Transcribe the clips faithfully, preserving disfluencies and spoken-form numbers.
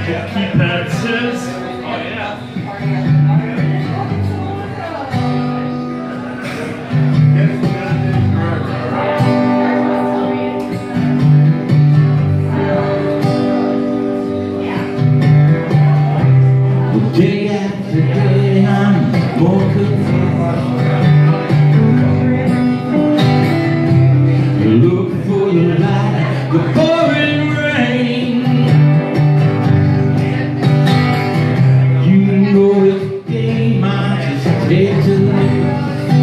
Keypad says, oh yeah. Day after day I'm more confused. Look for the light, the pouring rain. You know it's a game I just hate to lose.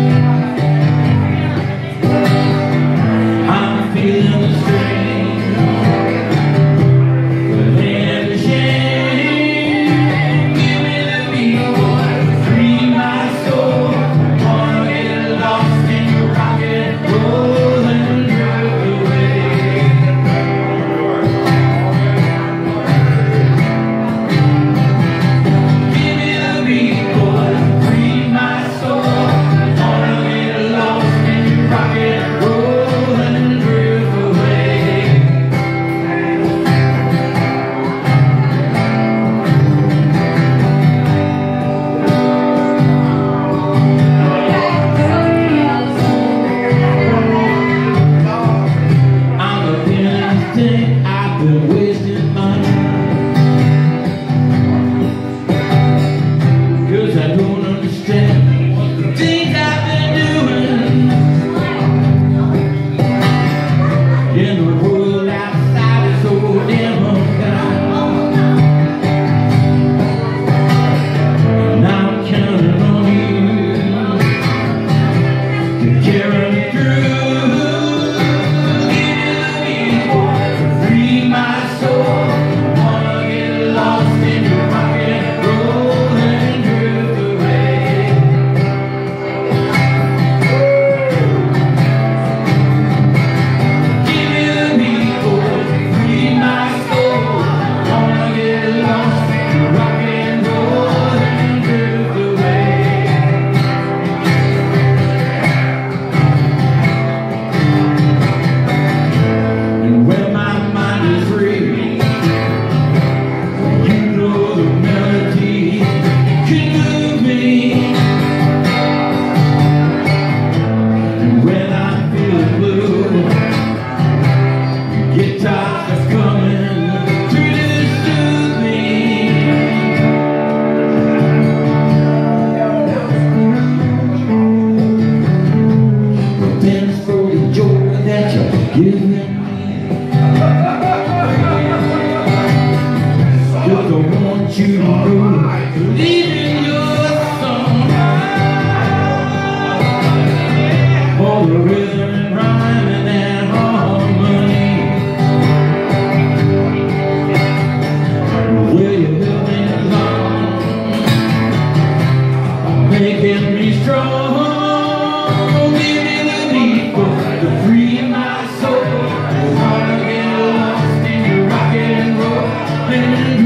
I'm feeling the strain, but then the shame. Give me the beat, boy, free my soul. Wanna get lost in your rock and roll and drift away. Give me the beat, boy, free my soul. Wanna get lost in your rock and roll and drift away. I'm a feeling thing, I've been wasting my time. Cause I don't understand the things I've been doing. In the world outside is so damn unkind. And I'm counting on you to carry me through. Free my soul, wanna get lost in your rock and roll and drift away. Give me the beat, boy, free my soul. Wanna get lost in your rock and roll and drift away. And when my mind is free, you know the melody can move me. And when I feel blue, the guitar is coming to soothe me. But thanks for the joy that you're giving me. Cause I want you to know, believe in your song. For the rhythm and rhyme and that harmony. Will you help me along by making me strong? Give me the beat, to free my soul. Wanna get lost in your rock and roll and